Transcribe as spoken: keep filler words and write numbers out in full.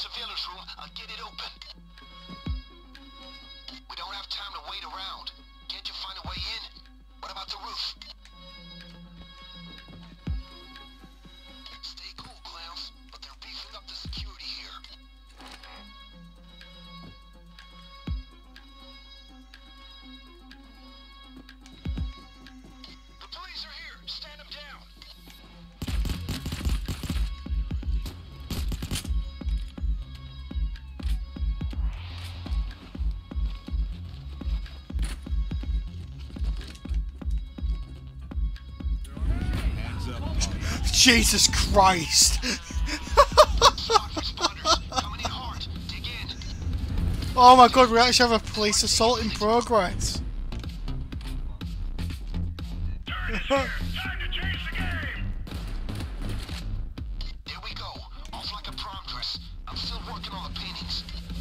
surveillance room, I'll get it open. We don't have time to wait around. Can't you find a way in? What about the roof? Stay cool, clowns, but they're beefing up the security here. The police are here. Stand them down. Jesus Christ! Oh my god, we actually have a police assault in progress. Time to change the game. Here we go. Off like a prom dress. I'm still working on the paintings.